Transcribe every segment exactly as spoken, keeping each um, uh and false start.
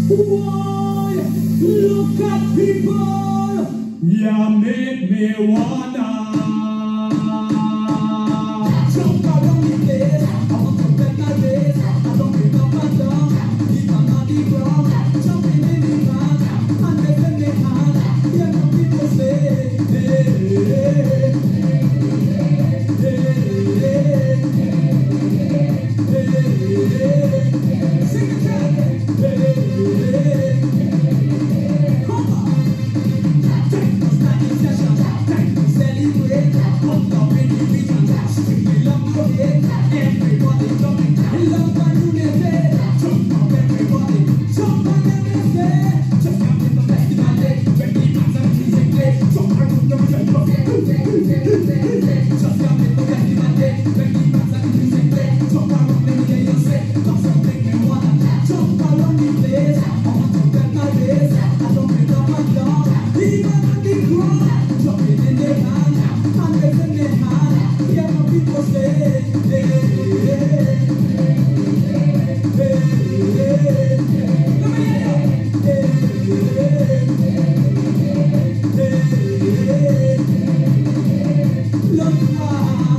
Why? Look at people. You make me wanna jump around the place. I want to bet my race. I don't pick up my dog. Keep on the ground. Jumping in the van. And they send me hand. Hear what people say. Hey, hey, hey. Sing it out. Hey, hey. Come on. Take those nineteen sessions. Time to celebrate. Up up in the region. Strictly love your head. Everybody jumping. Love and unity. Jump up everybody. Jump on everything. Just come in the festival day. When the dance and music play. Jump around the region. Just come in the festival day. When the dance and music play. Jump around the day you say. That's something you wanna. Jump around the place. I want to get my race. I don't pick up my dog. Even on the ground. Jumping in the van. And they send me hand. Hear what people say. Hey, hey, hey. Hey, hey, hey. Let me hear you. Hey, hey, hey. Look, man.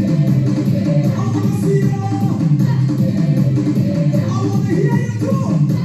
I wanna hear you too.